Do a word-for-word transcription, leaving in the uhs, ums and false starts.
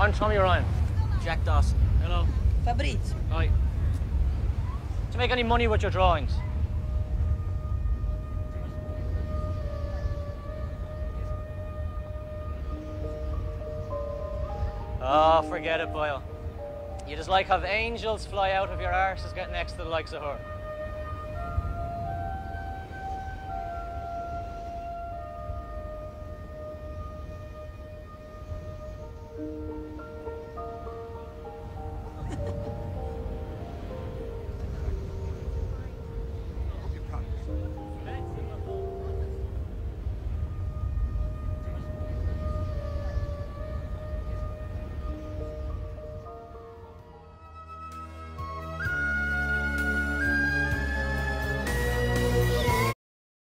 I'm Tommy Ryan. Jack Dawson. Hello. Fabrizio. Hi. Do you make any money with your drawings? Oh, forget it, Boyle. You just like have angels fly out of your arse is getting next to the likes of her.